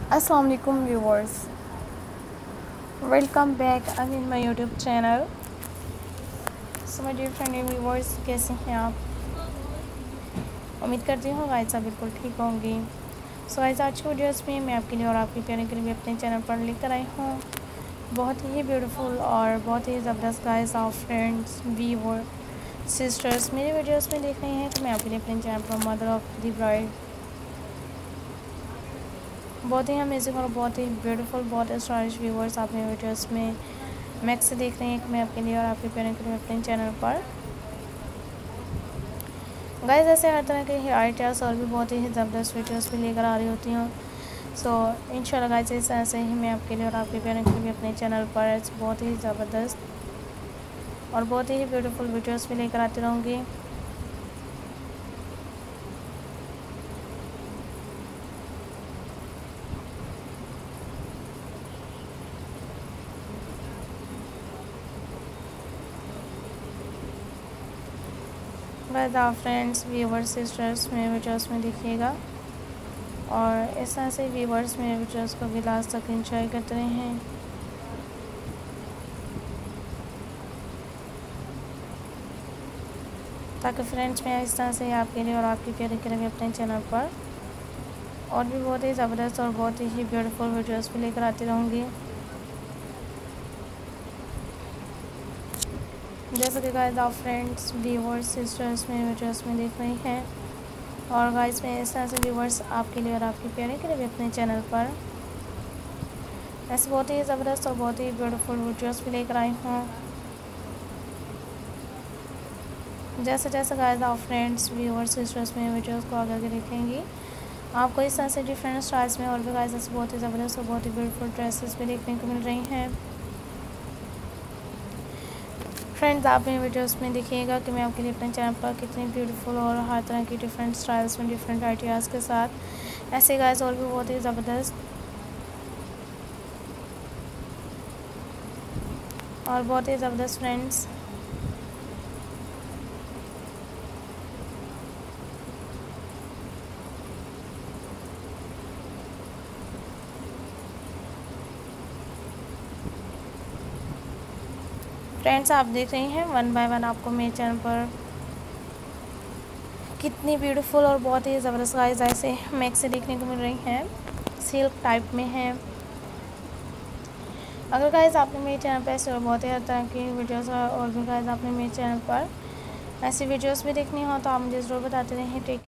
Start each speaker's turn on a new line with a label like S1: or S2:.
S1: अस्सलाम वालेकुम viewers, welcome back again my YouTube channel. So my dear friend viewers, कैसे हैं आप? उम्मीद करती हूँ गाइस आप बिल्कुल ठीक होंगे। सो गाइस, आज की वीडियोस में मैं आपके लिए और आपके प्यारे के लिए अपने चैनल पर लेकर आई हूँ बहुत ही ब्यूटीफुल और बहुत ही ज़बरदस्त guys of friends viewer sisters मेरे वीडियोस में देख रहे हैं तो मैं आपके लिए अपने चैनल पर मदर ऑफ द ब्राइड बहुत ही अमेजिंग और बहुत ही ब्यूटीफुल, बहुत स्टाइलिश व्यूवर्स आप मेरे वीडियोस में मैक्स से देख रहे हैं कि मैं आपके लिए और आपके पेरेंट के लिए अपने चैनल पर गाइस ऐसे हर तरह के हेयर आइडियाज़ और भी बहुत ही ज़बरदस्त वीडियोस भी लेकर आ रही होती हूँ। सो इंशाल्लाह गाइस इस तरह से ही मैं आपके लिए और आपके पेरेंट के लिए अपने चैनल पर बहुत ही ज़बरदस्त और बहुत ही ब्यूटीफुल वीडियोस भी लेकर आती रहूँगी। गाइस आप फ्रेंड्स व्यूवर्स सिस्टर्स मेरे वीडियोस में देखिएगा और इस तरह से व्यूवर्स मेरे वीडियोस को भी लास्ट तक एंजॉय करते रहें। ताकि फ्रेंड्स मैं इस तरह से आपके लिए और आपके प्यारे के लिए अपने चैनल पर और भी बहुत ही ज़बरदस्त और बहुत ही ब्यूटीफुल वीडियोस भी लेकर आती रहूँगी। जैसे कि गाइस आप फ्रेंड्स व्यूवर्स सिस्टर्स मेरे वीडियोस में देख रही हैं और गाइस मैं इस तरह से व्यूवर्स आपके लिए और आपके प्यारे के लिए भी अपने चैनल पर ऐसे बहुत ही ज़बरदस्त और बहुत ही ब्यूटीफुल वीडियोस भी लेकर आई हूँ। जैसे जैसे गाइस आप फ्रेंड्स व्यूवर्स सिस्टर्स मेरे वीडियोस को आगे देखेंगी आपको इस तरह से डिफरेंट स्टाइल्स में और भी गाइस ऐसे बहुत ही ज़बरदस्त और बहुत ही ब्यूटीफुल ड्रेसेस भी देखने को मिल रही हैं। फ्रेंड्स आप मेरे वीडियोस में देखिएगा कि मैं आपके लिए अपने चैनल पर कितनी ब्यूटीफुल और हर तरह की डिफरेंट स्टाइल्स में डिफरेंट आइडियाज़ के साथ ऐसे गाइस और भी बहुत ही ज़बरदस्त और बहुत ही ज़बरदस्त फ्रेंड्स आप देख रहे हैं वन बाय वन आपको मेरे चैनल पर कितनी ब्यूटीफुल और बहुत ही ज़बरदस्त गाइस ऐसे मैक्स से देखने को मिल रही हैं, सिल्क टाइप में हैं। अगर गाइस आपने मेरे चैनल पर ऐसे और बहुत ही हर तरह की वीडियोस और भी गाइस आपने मेरे चैनल पर ऐसी वीडियोस भी देखनी हो तो आप मुझे ज़रूर बताते रहें। टेक